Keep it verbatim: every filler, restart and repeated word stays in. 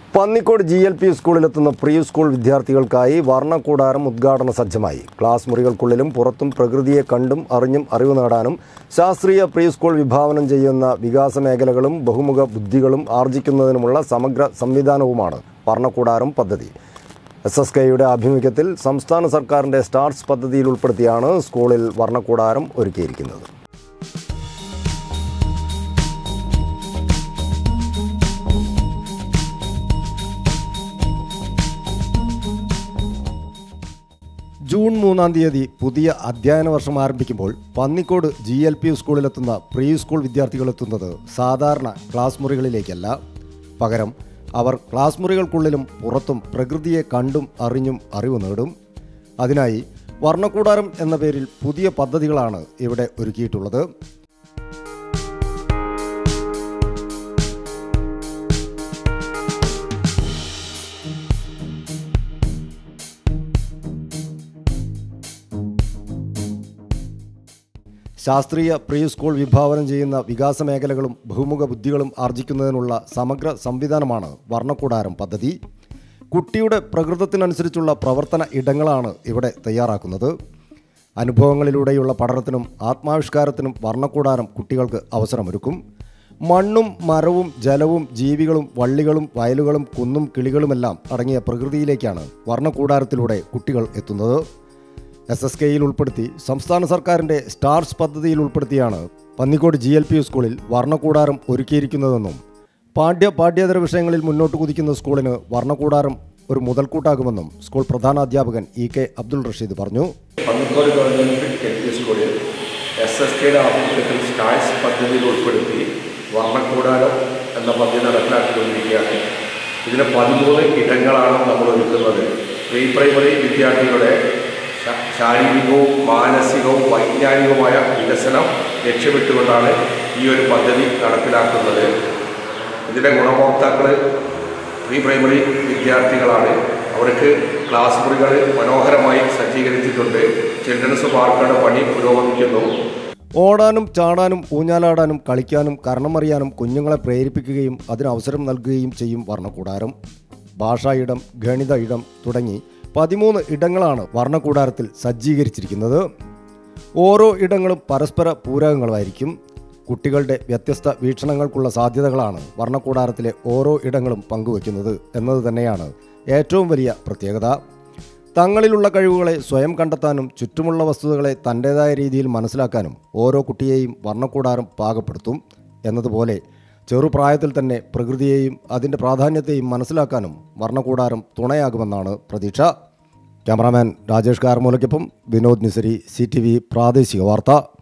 Pannikode G L P സ്കൂളിലെത്തുന്ന preschool വിദ്യാർത്ഥികൾക്കായി വർണ്ണക്കൂടാരം ഉദ്ഘാടന സജ്ജമായി. ക്ലാസ് മുറികൾക്കുള്ളിലും പുറത്തും പ്രകൃതിയെ കണ്ടും അറിഞ്ഞും അറിവ് നേടാനും ശാസ്ത്രീയ പ്രീ സ്കൂൾ വിഭാവനം ചെയ്യുന്ന വികാസ മേഖലകളും ബഹുമുഖ ബുദ്ധികളും ആർജിക്കുന്നതിനുമുള്ള സമഗ്ര സംവിധാനവുമാണ് വർണ്ണക്കൂടാരം പദ്ധതി. എസ് എസ് കെയുടെ ആഭിമുഖ്യത്തിൽ സംസ്ഥാന സർക്കാരിൻ്റെ സ്റ്റാർസ് പദ്ധതിയിൽ ഉൾപ്പെടുത്തിയാണ് സ്കൂളിൽ വർണ്ണക്കൂടാരം ഒരുക്കിയിരിക്കുന്നത്. ജൂൺ മൂന്നാം തീയതി പുതിയ അധ്യയന വർഷം ആരംഭിക്കുമ്പോൾ പന്നിക്കോട് ജി എൽ പി സ്കൂളിലെത്തുന്ന പ്രീ സ്കൂൾ വിദ്യാർത്ഥികളെത്തുന്നത് സാധാരണ ക്ലാസ് മുറികളിലേക്കല്ല. പകരം അവർ ക്ലാസ് മുറികൾക്കുള്ളിലും പുറത്തും പ്രകൃതിയെ കണ്ടും അറിഞ്ഞും അറിവ് നേടും. അതിനായി വർണ്ണക്കൂടാരം എന്ന പേരിൽ പുതിയ പദ്ധതികളാണ് ഇവിടെ ഒരുക്കിയിട്ടുള്ളത്. ശാസ്ത്രീയ പ്രീ സ്കൂൾ വിഭാവനം ചെയ്യുന്ന വികാസ മേഖലകളും ബഹുമുഖ ബുദ്ധികളും ആർജിക്കുന്നതിനുള്ള സമഗ്ര സംവിധാനമാണ് വർണ്ണക്കൂടാരം പദ്ധതി. കുട്ടിയുടെ പ്രകൃതത്തിനനുസരിച്ചുള്ള പ്രവർത്തന ഇടങ്ങളാണ് ഇവിടെ തയ്യാറാക്കുന്നത്. അനുഭവങ്ങളിലൂടെയുള്ള പഠനത്തിനും ആത്മാവിഷ്കാരത്തിനും വർണ്ണക്കൂടാരം കുട്ടികൾക്ക് അവസരമൊരുക്കും. മണ്ണും മരവും ജലവും ജീവികളും വള്ളികളും വയലുകളും കുന്നും കിളികളുമെല്ലാം അടങ്ങിയ പ്രകൃതിയിലേക്കാണ് വർണ്ണക്കൂടാരത്തിലൂടെ കുട്ടികൾ എത്തുന്നത്. എസ് എസ് കെയിൽ ഉൾപ്പെടുത്തി സംസ്ഥാന സർക്കാരിൻ്റെ സ്റ്റാർസ് പദ്ധതിയിൽ ഉൾപ്പെടുത്തിയാണ് പന്നിക്കോട് ജി എൽ പി സ്കൂളിൽ വർണ്ണക്കൂടാരം ഒരുക്കിയിരിക്കുന്നതെന്നും പാഠ്യ പാഠ്യേതര വിഷയങ്ങളിൽ മുന്നോട്ട് കുതിക്കുന്ന സ്കൂളിന് വർണ്ണക്കൂടാരം ഒരു മുതൽക്കൂട്ടാകുമെന്നും സ്കൂൾ പ്രധാനാധ്യാപകൻ ഇ കെ അബ്ദുൾ റഷീദ് പറഞ്ഞു. പന്നിക്കോട് ഗവൺമെൻറ് എൽ പി സ്കൂളിൽ എസ് എസ് കെയുടെ ആഭിമുഖ്യത്തിൽ സ്റ്റാർസ് പദ്ധതിയിൽ ഉൾപ്പെടുത്തി വർണ്ണക്കൂടാരം എന്ന പദ്ധതി നടപ്പിലാക്കിക്കൊണ്ടിരിക്കുകയാണ്. ഇതിന് പതിമൂന്ന് ഇടങ്ങളാണ് നമ്മൾ ഒരുക്കുന്നത്. പ്രീ പ്രൈമറി വിദ്യാർത്ഥികളുടെ ശാരീരികവും മാനസികവും വൈജ്ഞാനികവുമായ വികസനം ലക്ഷ്യമിട്ടുകൊണ്ടാണ് ഈ ഒരു പദ്ധതി നടപ്പിലാക്കുന്നത്. ഇതിൻ്റെ ഗുണഭോക്താക്കൾ പ്രീ പ്രൈമറി വിദ്യാർത്ഥികളാണ്. അവർക്ക് ക്ലാസ് മുറികൾ മനോഹരമായി സജ്ജീകരിച്ചിട്ടുണ്ട്. ചിൽഡ്രൻസ് പാർക്കുകളുടെ പണി പുരോഗമിക്കുന്നു. ഓടാനും ചാടാനും ഊഞ്ഞാലാടാനും കളിക്കാനും കർണമറിയാനും കുഞ്ഞുങ്ങളെ പ്രേരിപ്പിക്കുകയും അതിന് അവസരം നൽകുകയും ചെയ്യും വർണ്ണക്കൂടാരം. ഭാഷാ ഇടം, ഗണിത ഇടം തുടങ്ങി പതിമൂന്ന് ഇടങ്ങളാണ് വർണ്ണക്കൂടാരത്തിൽ സജ്ജീകരിച്ചിരിക്കുന്നത്. ഓരോ ഇടങ്ങളും പരസ്പര പൂരകങ്ങളായിരിക്കും. കുട്ടികളുടെ വ്യത്യസ്ത വീക്ഷണങ്ങൾക്കുള്ള സാധ്യതകളാണ് വർണ്ണക്കൂടാരത്തിലെ ഓരോ ഇടങ്ങളും പങ്കുവയ്ക്കുന്നത് എന്നത് തന്നെയാണ് ഏറ്റവും വലിയ പ്രത്യേകത. തങ്ങളിലുള്ള കഴിവുകളെ സ്വയം കണ്ടെത്താനും ചുറ്റുമുള്ള വസ്തുതകളെ തൻ്റേതായ രീതിയിൽ മനസ്സിലാക്കാനും ഓരോ കുട്ടിയെയും വർണ്ണക്കൂടാരം പാകപ്പെടുത്തും. എന്നതുപോലെ ചെറുപ്രായത്തിൽ തന്നെ പ്രകൃതിയെയും അതിൻ്റെ പ്രാധാന്യത്തെയും മനസ്സിലാക്കാനും വർണ്ണക്കൂടാരം തുണയാകുമെന്നാണ് പ്രതീക്ഷ. ക്യാമറാമാൻ രാജേഷ് കാർമൂലയ്ക്കൊപ്പം Vinod Nisari, C T V പ്രാദേശിക വാർത്ത.